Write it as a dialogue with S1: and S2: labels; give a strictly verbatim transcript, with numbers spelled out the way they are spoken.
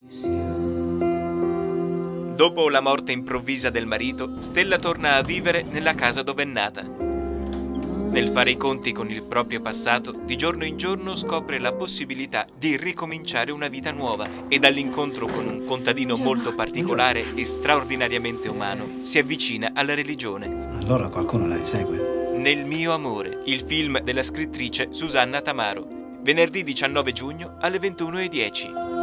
S1: Dopo la morte improvvisa del marito, Stella torna a vivere nella casa dove è nata. Nel fare i conti con il proprio passato, di giorno in giorno scopre la possibilità di ricominciare una vita nuova e dall'incontro con un contadino molto particolare e straordinariamente umano si avvicina alla religione.
S2: Allora qualcuno la insegue.
S1: Nel mio amore, il film della scrittrice Susanna Tamaro. Venerdì diciannove giugno alle ventuno e dieci.